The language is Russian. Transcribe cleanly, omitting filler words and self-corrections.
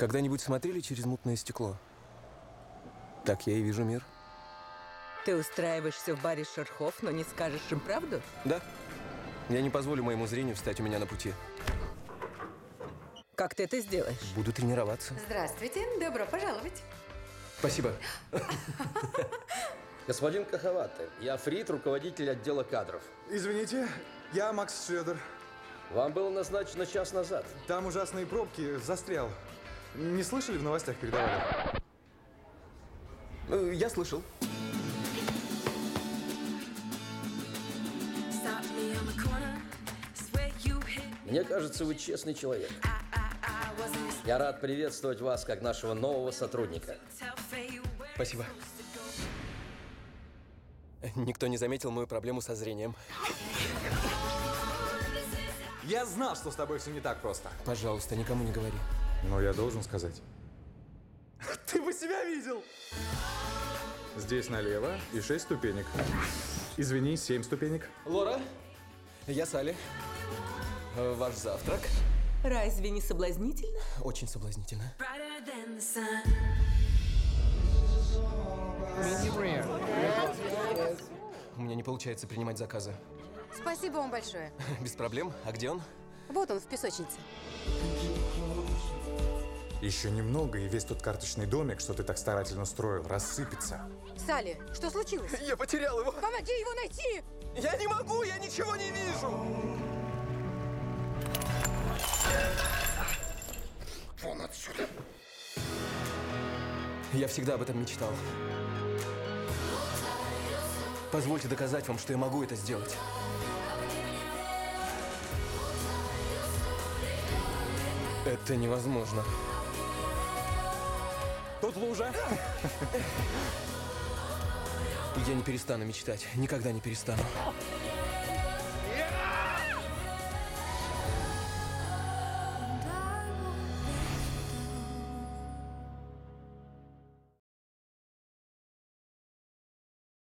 Когда-нибудь смотрели через мутное стекло? Так я и вижу мир. Ты устраиваешься в баре Шерхов, но не скажешь им правду? Да. Я не позволю моему зрению встать у меня на пути. Как ты это сделаешь? Буду тренироваться. Здравствуйте, добро пожаловать. Спасибо. Господин Кахаватте, я Фрид, руководитель отдела кадров. Извините, я Макс Шредер. Вам было назначено час назад. Там ужасные пробки, застрял. Не слышали, в новостях передавали? Я слышал. Мне кажется, вы честный человек. Я рад приветствовать вас как нашего нового сотрудника. Спасибо. Никто не заметил мою проблему со зрением. Я знал, что с тобой все не так просто. Пожалуйста, никому не говори. Но я должен сказать. Ты бы себя видел! Здесь налево и 6 ступенек. Извини, 7 ступенек. Лора, я Салли. Ваш завтрак. Разве не соблазнительно? Очень соблазнительно. У меня не получается принимать заказы. Спасибо вам большое. Без проблем. А где он? Вот он в песочнице. Еще немного, и весь тот карточный домик, что ты так старательно строил, рассыпется. Салли, что случилось? Я потерял его. Помоги его найти! Я не могу, я ничего не вижу. Вон отсюда. Я всегда об этом мечтал. Позвольте доказать вам, что я могу это сделать. Это невозможно. Тут лужа. Я не перестану мечтать. Никогда не перестану.